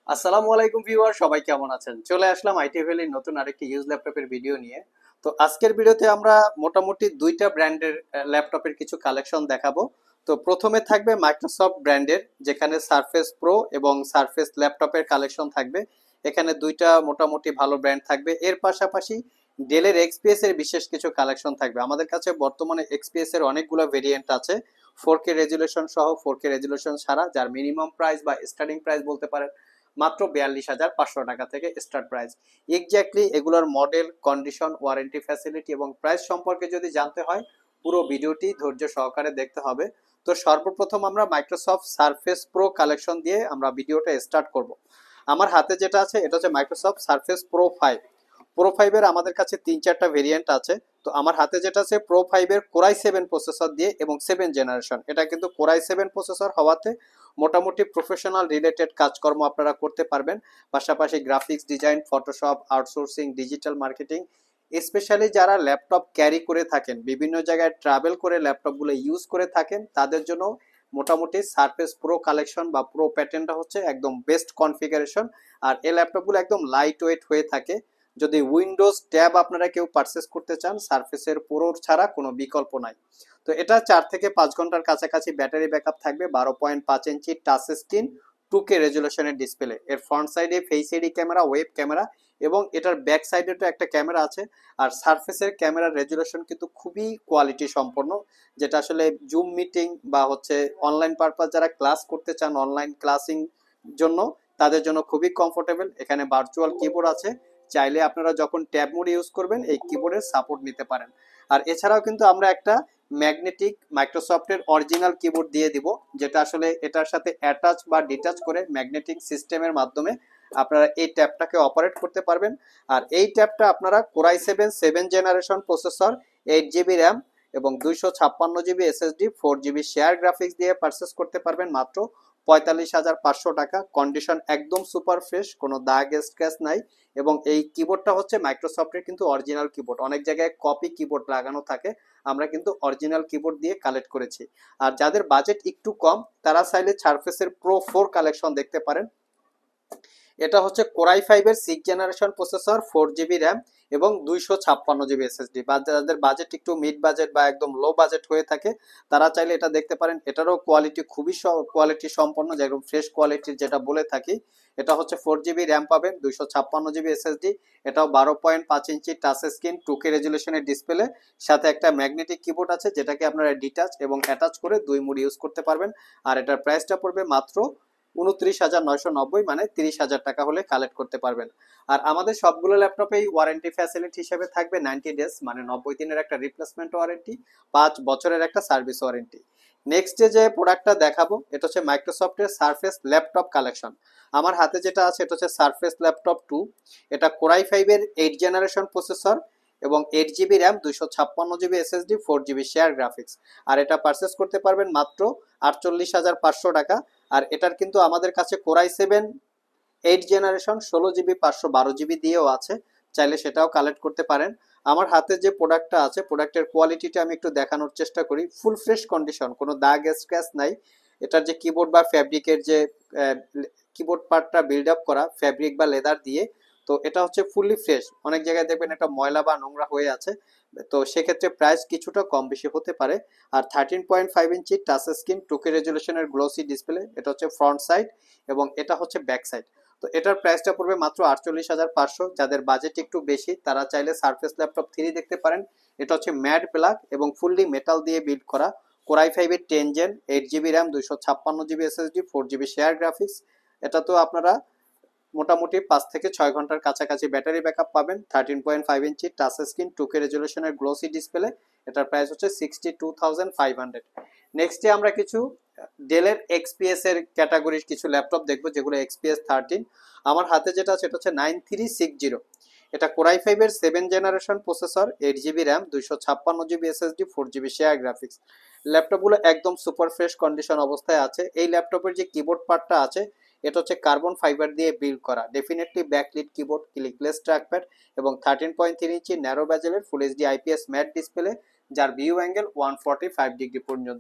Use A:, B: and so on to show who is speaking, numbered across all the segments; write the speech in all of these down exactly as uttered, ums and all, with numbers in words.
A: আসসালামু আলাইকুম ভিউয়ার, সবাই কেমন আছেন? চলে আসলাম আইটি ভ্যালির নতুন আরেকটি ইউজ ল্যাপটপের ভিডিও নিয়ে। তো আজকের ভিডিওতে আমরা মোটামুটি দুইটা ব্র্যান্ডের ল্যাপটপের কিছু কালেকশন দেখাবো। তো প্রথমে থাকবে মাইক্রোসফট ব্র্যান্ডের, যেখানে সারফেস প্রো এবং সারফেস ল্যাপটপের কালেকশন থাকবে। এখানে দুইটা মোটামুটি ভালো ব্র্যান্ড থাকবে। এর পাশাপাশি ডেলের এক্সপিএস এর বিশেষ কিছু কালেকশন থাকবে। আমাদের কাছে বর্তমানে এক্সপিএস এর অনেকগুলো ভেরিয়েন্ট আছে, ফোর কে রেজুলেশন সহ, ফোর কে রেজুলেশন ছাড়া, যার মিনিমাম প্রাইস বা স্টার্টিং প্রাইস বলতে পারেন মাত্র বিয়াল্লিশ হাজার পাঁচশো টাকা থেকে স্টার্ট প্রাইস। এক্স্যাক্টলি এগুলোর মডেল, কন্ডিশন, ওয়ারেন্টি ফ্যাসিলিটি এবং প্রাইস সম্পর্কে যদি জানতে হয়, পুরো ভিডিওটি ধৈর্য সহকারে দেখতে হবে। তো সর্বপ্রথম আমরা মাইক্রোসফট সারফেস প্রো কালেকশন দিয়ে আমরা ভিডিওটা স্টার্ট করব। আমার হাতে যেটা আছে এটা হচ্ছে Microsoft Surface Pro five. Pro ফাইভের আমাদের কাছে তিন চারটা ভেরিয়েন্ট আছে। তো আমার হাতে যেটা আছে প্রো ফাইভের কোরাই সেভেন প্রসেসর দিয়ে এবং সেভেন জেনারেশন। এটা কিন্তু কোরাই সেভেন প্রসেসর হওয়াতে মোটামুটি প্রফেশনাল রিলেটেড কাজকর্ম আপনারা করতে পারবেন। পাশাপাশি graphics design, Photoshop, outsourcing, digital marketing, specially যারা ল্যাপটপ ক্যারি করে থাকেন, বিভিন্ন জায়গায় ট্রাভেল করে ল্যাপটপগুলো ইউজ করে থাকেন, তাদের জন্য মোটামুটি সারফেস প্রো কালেকশন বা প্রো প্যাটার্নটা হচ্ছে একদম বেস্ট কনফিগারেশন। আর এই ল্যাপটপগুলো একদম লাইট ওয়েট হয়ে থাকে। যদি উইন্ডোজ ট্যাব আপনারা কেউ পারচেস করতে চান, সারফেসের প্রোর ছাড়া কোনো বিকল্প নাই। তো এটা চার থেকে পাঁচ ঘন্টার কাছাকাছি ব্যাটারি ব্যাকআপ থাকবে। বারো পয়েন্ট পাঁচ inch touch screen, two K রেজুলেশনের ডিসপ্লে। এর ফ্রন্ট সাইডে face ID camera, web camera এবং এটার ব্যাক সাইডে তো একটা ক্যামেরা আছে। আর সারফেসের ক্যামেরার রেজুলেশন কিন্তু খুবই কোয়ালিটি সম্পন্ন, যেটা আসলে জুম মিটিং বা হচ্ছে অনলাইন পারপাস যারা ক্লাস করতে চান, অনলাইন ক্লাসিং জন্য, তাদের জন্য খুবই কমফোর্টেবল। এখানে ভার্চুয়াল কিবোর্ড আছে, চাইলে আপনারা যখন ট্যাব মোড ইউজ করবেন এই কিবোর্ডের সাপোর্ট নিতে পারেন। আর এছাড়াও কিন্তু আমরা একটা ম্যাগনেটিক মাইক্রোসফটের অরিজিনাল কিবোর্ড দিয়ে দিব, যেটা আসলে এটার সাথে অ্যাটাচ বা ডিটাচ করে ম্যাগনেটিক সিস্টেমের মাধ্যমে আপনারা এই ট্যাবটাকে অপারেট করতে পারবেন। আর এই ট্যাবটা আপনারা core i seven seven generation processor, eight GB RAM এবং দুইশো ছাপ্পান্ন GB SSD, four GB share graphics দিয়ে পারচেস করতে পারবেন মাত্র পঁয়তাল্লিশ হাজার পাঁচশো টাকা। কন্ডিশন একদম সুপার ফ্রেশ, কোনো দাগ স্ক্র্যাচ নাই। এবং এই কিবোর্ডটা হচ্ছে মাইক্রোসফটের কিন্তু অরিজিনাল কিবোর্ড, অনেক জায়গায় কপি কিবোর্ড লাগানো থাকে, আমরা কিন্তু অরিজিনাল কিবোর্ড দিয়ে কালেক্ট করেছি। আর যাদের বাজেট একটু কম, তারা চাইলে সারফেসের প্রো ফোর কালেকশন দেখতে পারেন। এটা হচ্ছে কোরাই ফাইভের six generation processor, four GB RAM এবং দুইশো ছাপ্পান্ন জিবি এসএসডি। বা যাদের বাজেট একটু মিড বাজেট বা একদম লো বাজেট হয়ে থাকে, তারা চাইলে এটা দেখতে পারেন। এটারও কোয়ালিটি খুবই কোয়ালিটি সম্পন্ন, যেরকম ফ্রেশ কোয়ালিটির যেটা বলে থাকি। এটা হচ্ছে ফোর জিবি র্যাম পাবেন, দুইশো ছাপ্পান্ন জিবি এসএসডি। এটাও বারো পয়েন্ট পাঁচ inch touch screen, two K রেজুলেশনের ডিসপ্লে, সাথে একটা ম্যাগনেটিক কিবোর্ড আছে, যেটাকে আপনারা ডিটাচ এবং অ্যাটাচ করে দুই মুড ইউজ করতে পারবেন। আর এটার প্রাইসটা পড়বে মাত্র উনত্রিশ হাজার নয়শো নব্বই, মানে তিরিশ হাজার টাকা হলে কালেক্ট করতে পারবেন। আর আমাদের সবগুলো ল্যাপটপেই ওয়ারেন্টি ফ্যাসিলিটি হিসেবে থাকবে নাইনটি ডেজ, মানে নব্বই দিনের একটা রিপ্লেসমেন্ট ওয়ারেন্টি, পাঁচ বছরের একটা সার্ভিস ওয়ারেন্টি। নেক্সট যে প্রোডাক্টটা দেখাবো এটা হচ্ছে মাইক্রোসফটের সারফেস ল্যাপটপ কালেকশন। আমার হাতে যেটা আছে এটা হচ্ছে সারফেস ল্যাপটপ টু। এটা কোরাই ফাইভের এইট জেনারেশন প্রসেসর এবং এইট জিবি র্যাম, দুইশো ছাপ্পান্ন GB SSD, four GB share graphics. আর এটা পারচেস করতে পারবেন মাত্র আটচল্লিশ হাজার পাঁচশো টাকা। আর এটার কিন্তু আমাদের কাছে কোরাই সেভেন এইট জেনারেশন ষোলো জিবি পাঁচশো বারো জিবি দিয়েও আছে, চাইলে সেটাও কালেক্ট করতে পারেন। আমার হাতে যে প্রোডাক্টটা আছে, প্রোডাক্টের কোয়ালিটিটা আমি একটু দেখানোর চেষ্টা করি। ফুল ফ্রেশ কন্ডিশন, কোনো দাগ স্ক্র্যাচ নাই। এটার যে কিবোর্ড বা ফ্যাব্রিকের যে কিবোর্ড পার্টটা বিল্ড আপ করা ফ্যাব্রিক বা লেদার দিয়ে, তো এটা হচ্ছে ফুললি ফ্রেশ। অনেক জায়গায় দেখবেন এটা ময়লা বা নোংরা হয়ে আছে, তো সেক্ষেত্রে প্রাইস কিছুটা কম বেশি হতে পারে। আর thirteen point five inch touch screen, two K রেজুলেশনের গ্লোসি ডিসপ্লে, এটা হচ্ছে ফ্রন্ট সাইড এবং এটা হচ্ছে ব্যাক সাইড। তো এটার প্রাইসটা পড়বে মাত্র আটচল্লিশ হাজার পাঁচশো। যাদের বাজেট একটু বেশি, তারা চাইলে সারফেস ল্যাপটপ থ্রি দেখতে পারেন। এটা হচ্ছে ম্যাট ব্ল্যাক এবং ফুললি মেটাল দিয়ে বিল্ড করা। কোরাই ফাইভের ten gen, eight GB RAM, দুইশো ছাপ্পান্ন GB SSD, four GB share graphics. এটা তো আপনারা মোটামুটি পাঁচ থেকে ছয় ঘন্টার কাছাকাছি ব্যাটারি ব্যাকআপ পাবেন। Thirteen point five inch touch screen, two K রেজুলেশনের গ্লোসি ডিসপ্লে। এটার প্রাইস হচ্ছে sixty two thousand five hundred. নেক্সটে আমরা কিছু ডেলের এক্সপিএস এর ক্যাটাগরির কিছু ল্যাপটপ দেখবো, যেগুলো এক্সপিএস থার্টিন। আমার হাতে যেটা আছে এটা হচ্ছে নাইন থ্রি সিক্স জিরো। এটা কোরাই ফাইভের seven generation processor, eight GB RAM, দুইশো ছাপ্পান্ন GB SSD, four GB share graphics. ল্যাপটপগুলো একদম সুপার ফ্রেশ কন্ডিশন অবস্থায় আছে। এই ল্যাপটপের যে কিবোর্ড পার্টটা আছে, এটা হচ্ছে কার্বন ফাইবার দিয়ে বিল্ড করা, definitely backlit keyboard, clickless trackpad এবং thirteen point three inch narrow ব্যাজেলের full HD IPS matte display, যার view angle one forty five degree পর্যন্ত।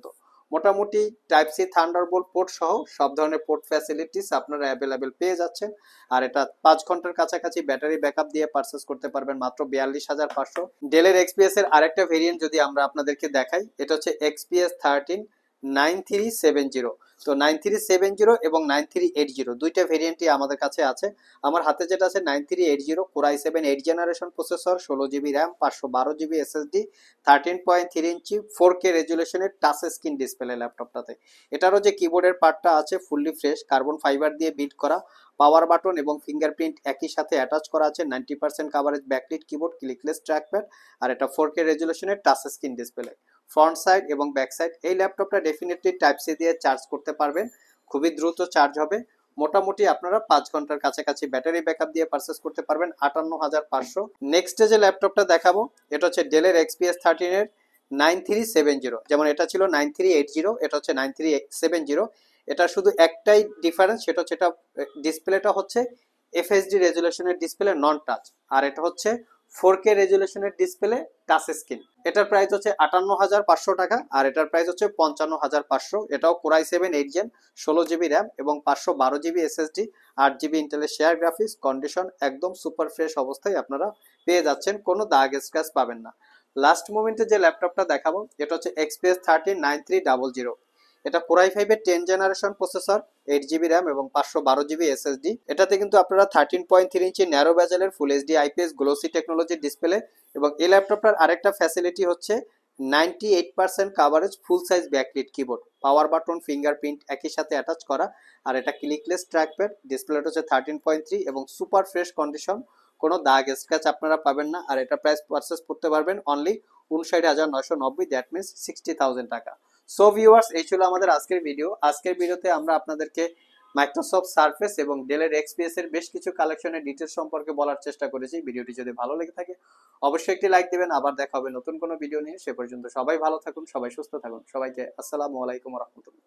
A: মোটামুটি টাইপ সি থান্ডারবোল্ট পোর্ট সহ সব ধরনের পোর্ট ফ্যাসিলিটিস আপনারা অ্যাভেলেবেল পেয়ে যাচ্ছেন। আর এটা পাঁচ ঘন্টার কাছাকাছি ব্যাটারি ব্যাকআপ দিয়ে পারচেস করতে পারবেন মাত্র বিয়াল্লিশ হাজার পাঁচশো। ডেলের এক্সপিএস এর আরেকটা ভেরিয়েন্ট যদি আমরা আপনাদেরকে দেখাই, এটা হচ্ছে XPS thirteen nine three seven zero. তো নাইন থ্রি সেভেন জিরো এবং নাইন থ্রি এইট জিরো দুইটা ভেরিয়েন্টই আমাদের কাছে আছে। আমার হাতে যেটা আছে nine three eight zero core i seven eight generation processor, ষোলো জিবি র্যাম, পাঁচশো বারো GB SSD, thirteen point three inch four K রেজুলেশনের টাচ স্ক্রিন ডিসপ্লে ল্যাপটপটাতে। এটারও যে কিবোর্ডের পার্টটা আছে ফুললি ফ্রেশ, কার্বন ফাইবার দিয়ে বিল্ড করা, পাওয়ার বাটন এবং ফিঙ্গারপ্রিন্ট একই সাথে অ্যাটাচ করা আছে, ninety percent coverage backlit keyboard, clickless trackpad, আর এটা ফোর কে রেজুলেশনের touch screen display. Front side এবং ব্যাক সাইড এই ল্যাপটপটা ডেফিনেটলি টাইপ সি দিয়ে চার্জ করতে পারবেন, খুবই দ্রুত চার্জ হবে। মোটামুটি আপনারা পাঁচ ঘন্টার কাছাকাছি ব্যাটারি ব্যাকআপ দিয়ে পারচেস করতে পারবেন আটান্ন হাজার পাঁচশো। নেক্সট যে ল্যাপটপটা দেখাবো এটা হচ্ছে ডেলের এক্সপিএস থার্টিন এর নাইন থ্রি সেভেন জিরো। যেমন এটা ছিল নাইন থ্রি এইট জিরো, এটা হচ্ছে নাইন থ্রি সেভেন জিরো। এটা শুধু একটাই ডিফারেন্স, সেটা হচ্ছে এটা ডিসপ্লেটা হচ্ছে এফএসডি রেজুলেশনের ডিসপ্লে, নন টাচ। আর এটা হচ্ছে ফোর কে রেজুলেশনের ডিসপ্লে, টাচ স্ক্রিন। এটার প্রাইস হচ্ছে আটান্ন হাজার পাঁচশো টাকা আর এটার প্রাইস হচ্ছে পঞ্চান্ন হাজার পাঁচশো। এটাও কোরাই সেভেন এইট জেন, ষোলো জিবি র্যাম এবং পাঁচশো বারো জিবি এসএসডি, আট জিবি ইন্টেলের শেয়ার গ্রাফিক্স। কন্ডিশন একদম সুপার ফ্রেশ অবস্থায় আপনারা পেয়ে যাচ্ছেন, কোনো দাগ স্ক্র্যাচ পাবেন না। লাস্ট মোমেন্টে যে ল্যাপটপটা দেখাবো এটা হচ্ছে XPS thirteen nine three double zero. এটা কোরাই ফাইভ এর ten generation processor, eight GB RAM এবং পাঁচশো বারো জিবি এসএসডি। এটাতে কিন্তু আপনারা thirteen point three inch narrow বেজেলের ফুল এইচডি আইপিএস গ্লোসি টেকনোলজির ডিসপ্লে। এবং এই ল্যাপটপটার আরেকটা ফ্যাসিলিটি হচ্ছে ninety eight percent coverage full size backlit keyboard, power button, fingerprint একই সাথে অ্যাটাচ করা। আর এটা ক্লিকলেস ট্র্যাকপ্যাড, ডিসপ্লেটা হচ্ছে থার্টিন পয়েন্ট থ্রি এবং সুপার ফ্রেশ কন্ডিশন, কোনো দাগ স্ক্র্যাচ আপনারা পাবেন না। আর এটা প্রাইস পারচেস করতে পারবেন অনলি উনষাট হাজার নয়শো নব্বই, দ্যাট মিনস সিক্সটি থাউজেন্ড টাকা। সো ভিউয়ার্স, এই ছিল আমাদের আজকের ভিডিও। আজকের ভিডিওতে আমরা আপনাদেরকে মাইক্রোসফট সারফেস এবং ডেলের এক্সপিএস এর বেশ কিছু কালেকশনের ডিটেলস সম্পর্কে বলার চেষ্টা করেছি। ভিডিওটি যদি ভালো লেগে থাকে অবশ্যই একটি লাইক দিবেন। আবার দেখা হবে নতুন কোনো ভিডিও নিয়ে। সে পর্যন্ত সবাই ভালো থাকুন, সবাই সুস্থ থাকুন। সবাইকে আসসালামু আলাইকুম ওয়া রাহমাতুল্লাহ।